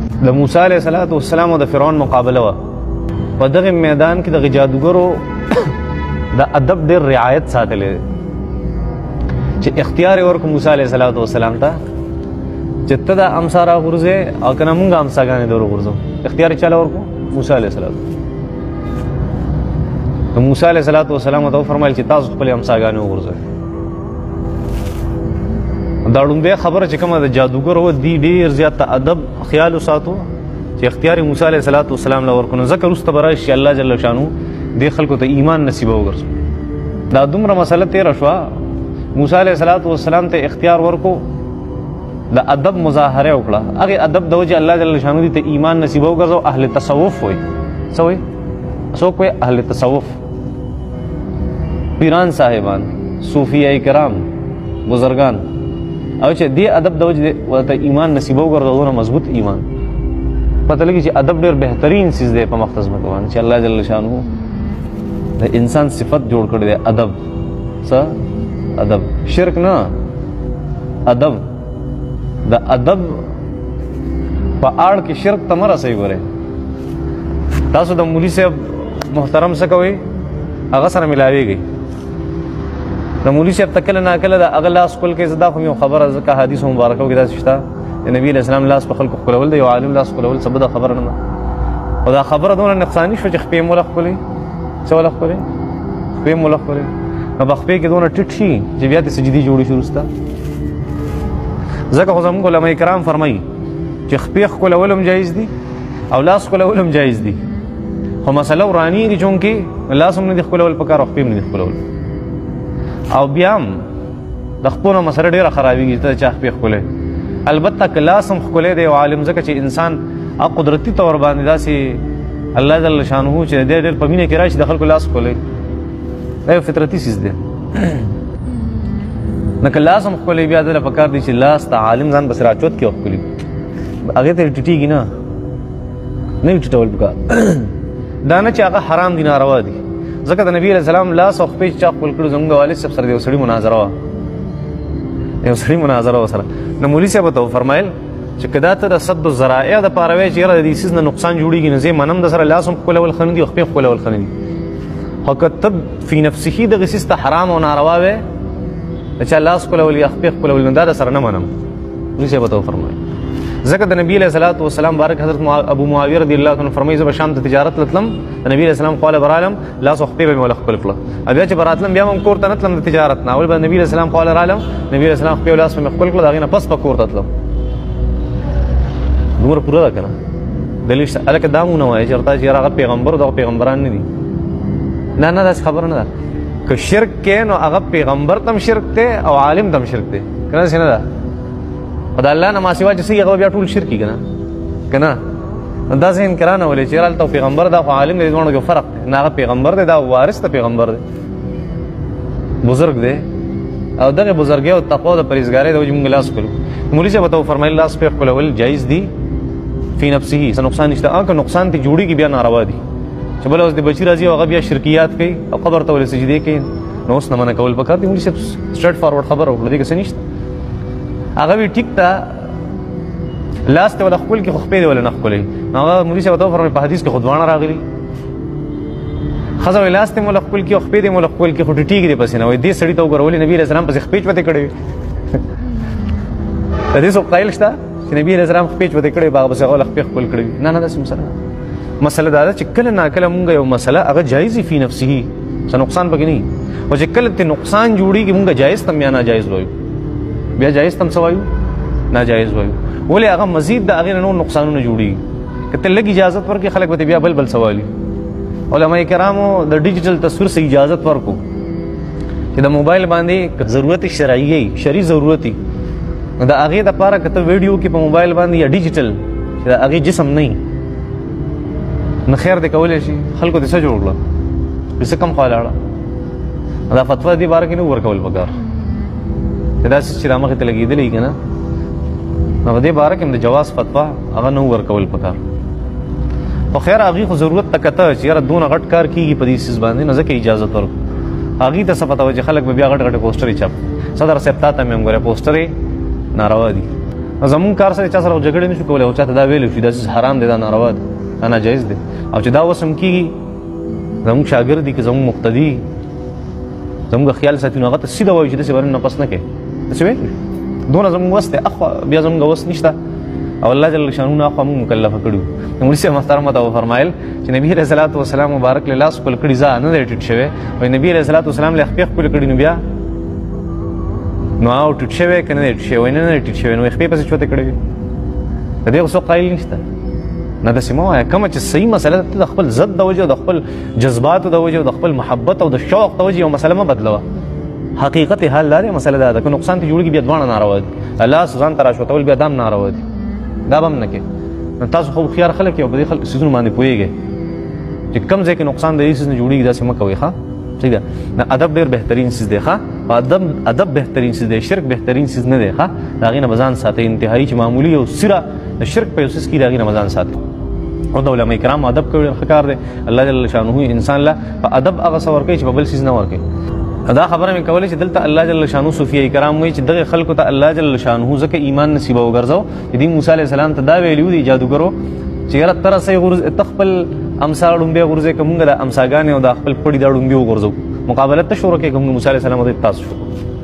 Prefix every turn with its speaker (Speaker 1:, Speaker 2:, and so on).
Speaker 1: د موسی علیه السلام او د فرعون مقابله وه. په دغه میدان کې دغه جادوګرو د ادب ډېر رعایت ساتلی دی چې اختیار یې ورکړو موسی علیه السلام ته چې ته دا امسا راغورځې او که نه مونږ امساګانې در وغورځو. اختیار یې چاله ورکړو؟ موسی علیه السلام. نو موسی علیه السلام ته وفرمیل چې تاسو خپلې امساګانې وغورځوئ. دا لومبۍ خبره چې کومه د جادوګر وه دي ډېر زیات ادب خیال وساتو چې اختیار موسی علیه السلام له ورکړو. نو ځکه وروسته به راشي چې الله جل شانو دې خلکو ته ایمان نصیبه وګرځو. دا دومره مسله تېره شوه موسی علیه السلام ته اختیار ورکو د ادب مظاهره وکړه. هغې ادب د وجې الله جل شانو دې ته ایمان نصیبه وګرځو. اهل تصوف وایي. څه وایي؟ څوک وایي؟ اهل تصوف، پیران صاحبان، صوفیه کرام، بزرگان. او چې دې ادب د وجې ورته ایمان نصیبه وګرځو دونه مضبوط ایمان. پته لګي چې ادب ډېر بهترین څیز دی په مخ ځمکه باندې چې الله جل شانو د انسان صفت جوړ کړی دی. ادب. څه؟ ادب. شرک نه، ادب. د ادب په اړ کې شرک ته مه رسئ. ګورئ تاسو د مولي صاحب محترم څه کوئ هغه سره ملاویږئ. د مولي صاحب ته کله ناکله د هغه لاس ښکل کوي. زه دا خو مې یو خبره ځکه حدیثو مبارکو کې داسې شته د نبي علیه السلام لاس په خلکو ښکلول د یو عالم لاس ښکلول څه بده خبره نه ده. خو دا خبره دونه نقصاني شوه چې خپې مو له ښکلوي. څه وله ښکلوي؟ خپې مو له ښکلوي. نو په خپې کې دونه ټیټ شي چې بیا دې سجدې جوړې شي وروسته. ځکه خو زموږ علما کرام فرمایي چې خپې ښکلول هم جایز دي او لاس ښکلول هم جایز دي. خو مسله ورانېږي چونکې لاس هم نه دي ښکلول پکار او خپې هم نه دي ښکلول. او بیا هم د خپو نه مسله ډېره خرابېږي ته چا خپې ښکلی. البته که لاس هم ښکلی دی او عالم ځکه چې انسان قدرتي طور باندې داسې الله جل شانه چې دی ډېر په مینه کې راشي د خلکو لاس ښکلی. دا یو فطرتي څیز دی. نه که لاس هم ښکلی بیا دله پکار دی چې لاس ته عالم ځان بس راچوت کې وښکلي هغې ته ټیټېږي نه وي ټیټول پکار. دا نه چې هغه حرام دي ناروا دي. ځکه د نبي علیه السلام لاس او خپې چې چا ښکل کړو زموږ د والد صاحب سره د یو سړي مناظره وه. یو سړي مناظره ورسره. نو مولي صاحب ورته وفرمیل چې که دا ته د صد الذرایع دپاره وایې چې یاره د دې څیز نه نقصان جوړېږي نو زه یې منم د سره لاس هم ښکلول ښه نه دي او خپې ښکلول ښه نه دي. خو که ته فی نفسهي دغه څیز ته حرام او ناروا وې د چا لاس ښکلول یا خپې ښکلول نو دا د سره نه منم. مولي صاحب ورته وفرمیل ځکه د نبي علیه السلام بارک حضرت ابو معاویه رضی الله عنه فرمایي زه به شام ته تجارت ته تلم د نبي علیه السلام خواله به رالم لاس او خپې به مې وله ښکل کړه. بیا چې به راتلم بیا به هم کور ته نه تلم د تجارت نه. اول به د نبي علیه السلام خواله رالم نبي علیه السلام خپې او لاس به مې ښکل کړه د هغې نه پس به کور ته تلم. دومره پوره ده که نه؟ دلیل شته. هلکه دا مو نه وایه چې ورته چې یاره هغه پیغمبر دغه پیغمبران نه دي. نه نه داسې خبره نه ده. که شرک کې نو هغه پیغمبر ته هم شرک دی او عالم ته هم شرک دی. که نه داسې نه ده؟ خو د الله نه ما سوا چې څه هغه بیا ټول شرک که نه که نه نو داسې انکرا نه ولې چې یاره هلته پیغمبر دا خو عالم دی دواړو کې فرق دی. نه هغه پیغمبر دی دا وارث د پیغمبر دی بزرګ دی او دغه بزرګۍ او تقوا د پرهیزګارۍ د وجې مونږ لاس ښکلو. مولي صاحب ورته وفرمیل لاس پرې ښکلول جایز دي فی نفسه څه نقصان نشته. که نقصان ترې جوړېږي بیا ناروا دي چې بله اوس د بچي راځي او هغه بیا شرکیات کوي او قبر ته ولې سجدې کوي نو اوس نه منع کول پکار دي. مولي صاحب سټریټ فارورډ خبره وکړه دې کې څه نشته. هغه وی ټیک ته لاس ته وله ښکل کړي خو خپې دې ولې نه ښکلوي. نو هغه مولي صاحب ورته وفرمیل په حدیث کې خو دواړه راغلي. ښځه وایي لاس ته مو له ښکل کړي او خپې دې مو له ښکل کړي خو ټیټېږي دې پسې نه. وایي دې سړي ته وګوره ولې نبي علیه السلام پسې خپې چوتې کړې وي. د دې څوک قایل شته چې نبي علیه السلام خپې چوتې کړې وي هغه پسې هغه له خپې ښکل کړې وي. نه نه داسې مسله مسله دا ده چې کله ناکله مونږ یو مسله هغه جایز وي فی نفسه څه نقصان پکې نه وي. خو چې کله ترې نقصان جوړېږي مونږ جایز ته هم بیا ناجایز وایو. بیا جایز ته هم څه وایو؟ ناجایز وایو. ولې هغه مزید د هغې نه نور نقصانونه جوړېږي. که ته لږ اجازت ورکړې خلک به بیا بل سوالي. علما کرامو د ډیجیټل تصویر سه اجازت ورکو چې د موبایل باندې ضرورت شرعي شرعي ضرورت نو د هغې دپاره که ته ویډیو کې په موبایل باندې یا ډیجیټل چې د هغې جسم نه وي نو خیر دی کولی شي. خلکو دې څه جوړ کړه څه کم خوا لاړه. دا فتوا دې باره کې نه ورکول پکار چې داسې چې را مخې ته لګېدلی که نه نو په دې باره کې هم د جواز فتوا هغه نه ورکول پکار. خو خیر هغې خو ضرورت ته کته چې یاره دونه غټ کار کېږي په دې څیز باندې نو ځکه اجازت ورکړو. هغې ته څه پته وه چې خلک به بیا غټ غټې پوسټرې چاپ. صدر صاحب تا ته مې هم ګوره پوسټرې ناروا دي زمون کار سره چا سره جګړه نشو کولای او چاته دا ویل شي دا حرام دي دا ناروا دي دا ناجایز دي او چې دا وسم کیږي زمون شاګرد دي که زمون مقتدي زمون خیال ساتي نو هغه ته سیده وایي چې داسې باندې نه پس نه کوي داسې وایي دونه زمون وس دی اخوا بیا زمون وس نشته او الله جل شانونه اخوا موږ مکلفه کړو نو موږ محترمه ته فرمایل چې نبی رسول الله والسلام مبارک له لاس کول کړي ځا نه ټیټ شوی او نبی رسول الله والسلام له خپل کول کړي نو بیا نو او ټیټ شوی کنه ټیټ شوی نه ټیټ شوی نو خپل پسې چوته کړي د دې اوسو قایل نشته نه د سیمو کوم چې صحیح مسله د خپل ضد د وجه د خپل جذبات د وجه د خپل محبت او د شوق د وجه یو مسله ما بدلوه حقیقت حال لري مسله دا که نقصان ته جوړیږي بیا دوانه ناروا دي الله ځان ترا شوتول بیا دام ناروا دي دا بم نه کې تاسو خو خيار خلک یو په دې خلک سيزونه باندې پويږي چې کم ځای کې نقصان د هیڅ نه جوړیږي دا سم کوي ښا ٹھیک ده نه ادب ډیر بهترین چیز دی ښا ادب بهترین چیز دی شرک بهترین چیز نه دی ښا دا غي نه بزان ساتي انتهایی چې معمولی او سره د شرک په اوسس کې دا غي نه بزان ساتي او د علماء کرام ادب کوي خکار دی الله جل شانه انسان لا په ادب هغه څور کوي چې بل چیز نه ورکي دا خبره مې کولې چې دلته الله جل شانه صوفیای کرام وایي چې دغه خلکو ته الله جل شانه ځکه ایمان نصیب وګرځاو چې دی موسی علی السلام ته دا ویلو دی جادوګرو چې غره تر سه غرز تخپل امثالون به غرزه کومه د امساګان او د خپل پړی دا ډومبي وګرځو مقابله ته شروع کې کوم موسی علی السلام د تاسو